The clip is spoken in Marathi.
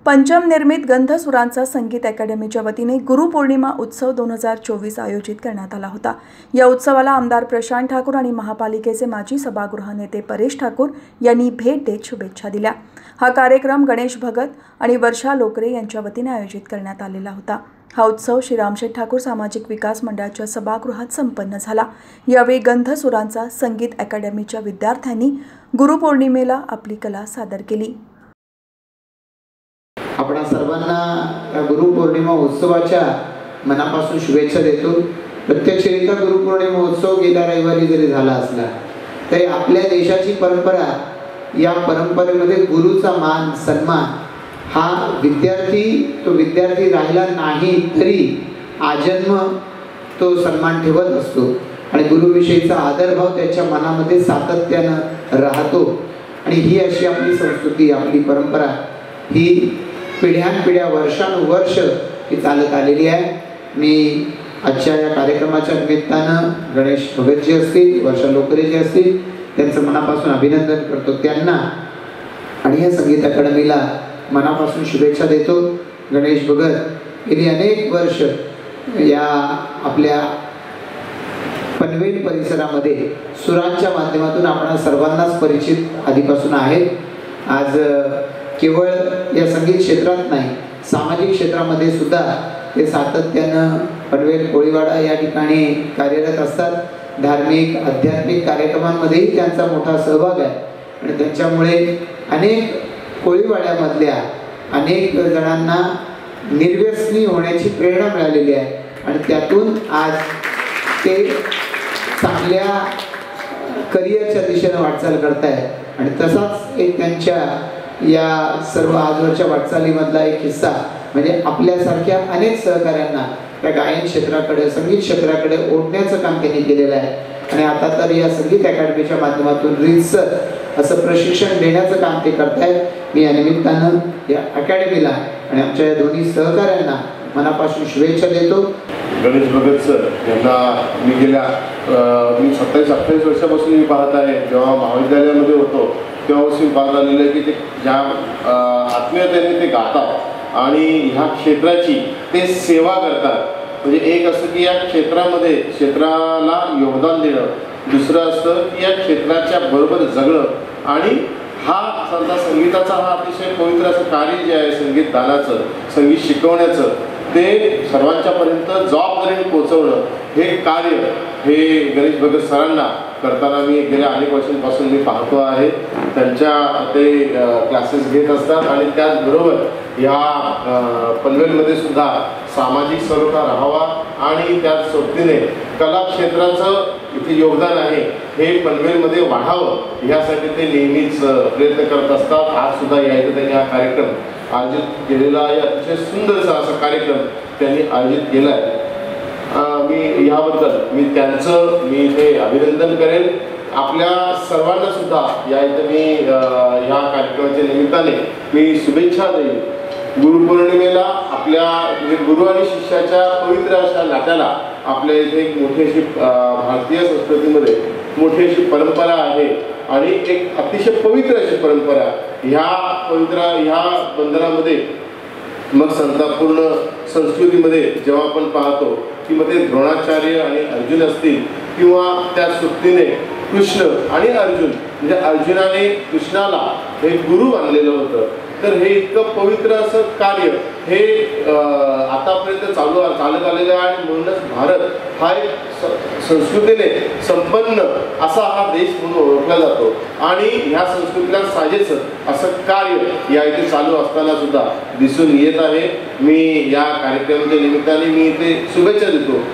पंचम निर्मित गंधसुरांचा संगीत अकॅडमीच्या वतीने गुरुपौर्णिमा उत्सव 2024 आयोजित करण्यात आला होता। या उत्सवाला आमदार प्रशांत ठाकूर आणि महापालिकेचे माजी सभागृह नेते परेश ठाकूर यांनी भेट देत शुभेच्छा दिल्या। हा कार्यक्रम गणेश भगत आणि वर्षा लोकरे यांच्या वतीने आयोजित करण्यात आलेला होता। हा उत्सव श्री रामशेठ ठाकूर सामाजिक विकास मंडळाच्या सभागृहात संपन्न झाला। यावेळी गंधसुरांचा संगीत अकॅडमीच्या विद्यार्थ्यांनी गुरुपौर्णिमेला आपली कला सादर केली। आपण सर्वांना गुरुपौर्णिमा उत्सवाच्या मनापासून शुभेच्छा देतो। प्रत्यक्षरित्या गुरुपौर्णिमा उत्सव गेल्या रविवारी जरी झाला असला तरी आपल्या देशाची परंपरा, या परंपरेमध्ये गुरुचा मान सन्मान हा विद्यार्थी राहिला नाही तरी आजन्म तो सन्मान ठेवत असतो आणि गुरुविषयीचा आदरभाव त्याच्या मनामध्ये सातत्याने राहतो। आणि ही अशी आपली संस्कृती, आपली परंपरा ही पिढ्यानपिढ्या वर्षानुवर्ष ही चालत आलेली आहे। मी आजच्या या कार्यक्रमाच्या निमित्तानं गणेश भगतजी असतील, वर्षा लोकरे जी असतील, त्यांचं मनापासून अभिनंदन करतो त्यांना आणि या संगीत अकादमीला मनापासून शुभेच्छा देतो। गणेश भगत गेली अनेक वर्ष या आपल्या पनवेल परिसरामध्ये सुरांच्या माध्यमातून आपण सर्वांनाच परिचित आधीपासून आहेत। आज केवळ या संगीत क्षेत्रात नाही, सामाजिक क्षेत्रामध्ये सुद्धा ते सातत्यानं पनवेल कोळीवाडा या ठिकाणी कार्यरत असतात। धार्मिक आध्यात्मिक कार्यक्रमांमध्येही त्यांचा मोठा सहभाग आहे आणि त्याच्यामुळे अनेक कोळीवाड्यामधल्या अनेक जणांना निर्व्यसनी होण्याची प्रेरणा मिळालेली आहे आणि त्यातून आज ते चांगल्या करिअरच्या दिशेने वाटचाल करतायत। आणि तसाच एक त्यांच्या या सर्व आजवरच्या वाटचालीमधला एक हिस्सा म्हणजे आपल्यासारख्या अनेक सहकाऱ्यांना त्या गायन क्षेत्राकडे, संगीत क्षेत्राकडे ओढण्याचं काम त्यांनी केलेलं आहे आणि आता तर या संगीत अकॅडमीच्या माध्यमातून रीतसर असं प्रशिक्षण देण्याचं काम ते करतायत। मी या निमित्तानं या अकॅडमीला आणि आमच्या या दोन्ही सहकाऱ्यांना मनापासून शुभेच्छा देतो। गणेश भगत सर यांना मी गेल्या 27-28 वर्षापासून मी पाहत आहे। जेव्हा महाविद्यालयामध्ये होतो तेव्हापासून पाहत आलेलं आहे की ते ज्या आत्मीयतेने ते गातात आणि ह्या क्षेत्राची ते सेवा करतात। म्हणजे एक असं की या क्षेत्राला योगदान देणं, दुसरं असतं की या क्षेत्राच्या बरोबर जगणं आणि हा संगीताचा हा अतिशय पवित्र असं कार्य जे आहे संगीत दानाचं, संगीत शिकवण्याचं, ते सर्वांच्या पर्यंत जबाबदारीने पोहोचवणं हे कार्य हे गणेश भगत सरांना करताना मी गेल्या अनेक वर्षांपासून मी पाहतो आहे। त्यांच्या ते क्लासेस घेत असतात आणि त्याचबरोबर या पनवेलमध्ये सुद्धा सामाजिक सरोकार राहावा आणि त्याच सोबतीने कला क्षेत्राचं इथे योगदान आहे हे पनवेलमध्ये वाढावं यासाठी ते नेहमीच प्रयत्न करत असतात। आज सुद्धा या इथे त्यांनी हा कार्यक्रम आयोजित केलेला आहे। अतिशय सुंदरसा असा कार्यक्रम त्यांनी आयोजित केला आहे। मी याबद्दल मी इथे अभिनंदन करेन। आपल्या सर्वांना सुद्धा या इथे मी ह्या कार्यक्रमाच्या निमित्ताने मी शुभेच्छा देईन। गुरुपौर्णिमेला आपल्या गुरु आणि शिष्याच्या पवित्र अशा नात्याला आपल्या इथे एक मोठी अशी भारतीय संस्कृतीमध्ये मोठी अशी परंपरा आहे आणि एक अतिशय पवित्र अशी परंपरा ह्या बंधनामध्ये मग संतापूर्ण संस्कृतीमध्ये जेव्हा आपण पाहतो की मग ते द्रोणाचार्य आणि अर्जुन असतील किंवा त्या सुट्टीने कृष्ण आणि अर्जुन म्हणजे अर्जुनाने कृष्णाला हे गुरु मानलेलं होतं। तर हे इतकं पवित्र असं कार्य हे आतापर्यंत चालत आलेलं आहे आणि म्हणूनच भारत हा एक संस्कृतीने संपन्न असा हा देश म्हणून ओळखला जातो आणि ह्या संस्कृतीला साजेसं असं कार्य या इथे चालू असताना सुद्धा दिसून येत आहे। मी या कार्यक्रमाच्या निमित्ताने मी इथे शुभेच्छा देतो।